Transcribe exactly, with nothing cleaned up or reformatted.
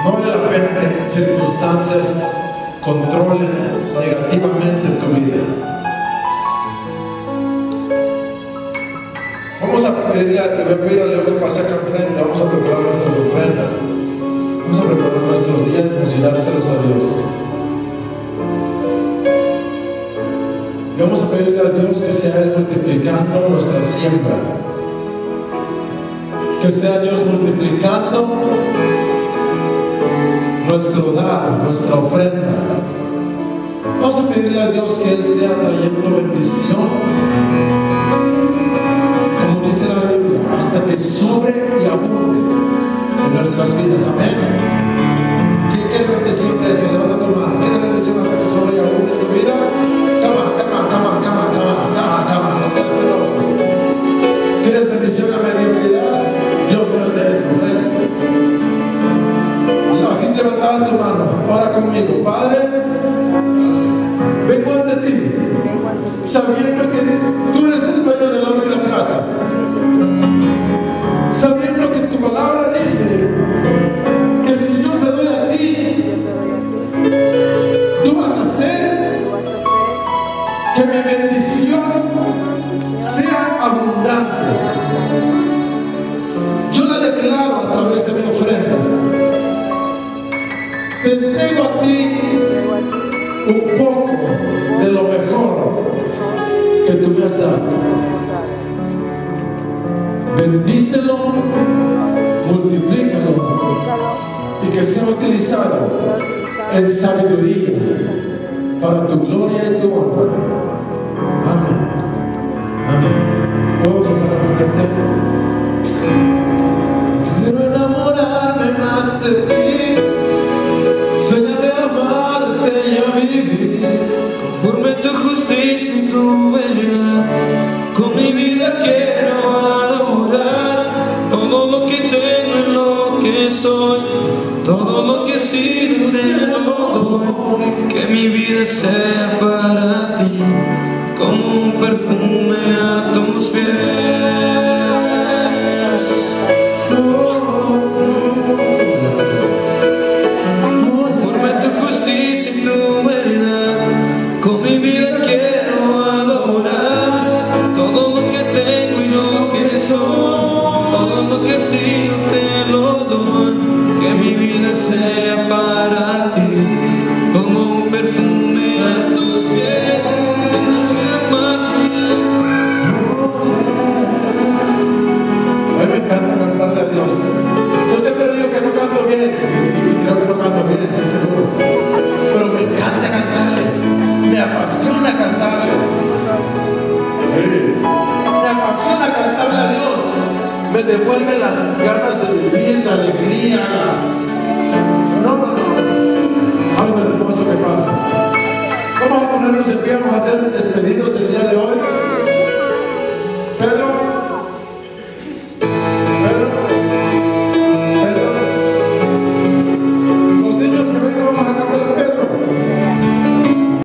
No vale la pena que circunstancias controlen negativamente tu vida. Vamos a pedirle, le voy a pedir a Leo que pase acá enfrente. Vamos a preparar nuestras ofrendas. Vamos a preparar nuestros diezmos y dárselos a Dios. Y vamos a pedirle a Dios que sea Él multiplicando nuestra siembra. Que sea Dios multiplicando nuestro dar, nuestra ofrenda. Vamos a pedirle a Dios que Él sea trayendo bendición, como dice la Biblia, hasta que sobre y abunde en nuestras vidas. Amén. ¿Quién quiere bendición de eso? Levanta tu mano. ¿Quiere bendición hasta que sobre y abunde en tu vida? Come on, come on, come on, come on, come on, come on, come on. No seas penoso. ¿Quieres bendición a mediocridad? Dios no es de esos, ¿eh? Así levantar tu mano. Ahora conmigo. Padre, vengo ante ti, sabiendo que tú eres el dueño del oro y la plata, sabiendo que tu palabra dice que si yo te doy a ti, tú vas a hacer que mi bendición sea abundante. Yo la declaro a través de mi ofrenda. Te entrego a ti un poco de lo mejor que tú me has dado. Bendícelo, multiplícalo y que sea utilizado en sabiduría para tu gloria y tu honra. Amén. Amén. ¿Puedo pasar al frente? Quiero enamorarme más de ti. Enséñame a amarte y a vivir conforme tu justicia y tu verdad. Con mi vida quiero adorar todo lo que tengo y lo que soy, todo lo que he sido te lo doy. Que mi vida sea para ti como un perfume a tus pies. Que si yo te lo doy, que mi vida sea para ti como un perfume a tus pies. A mí me encanta cantarle a Dios. Yo siempre digo que no canto bien, y, y creo que no canto bien, estoy seguro, pero me encanta cantarle, me apasiona cantarle. Sí. Me apasiona cantarle a Dios. Me devuelve las ganas de vivir, la alegría, las,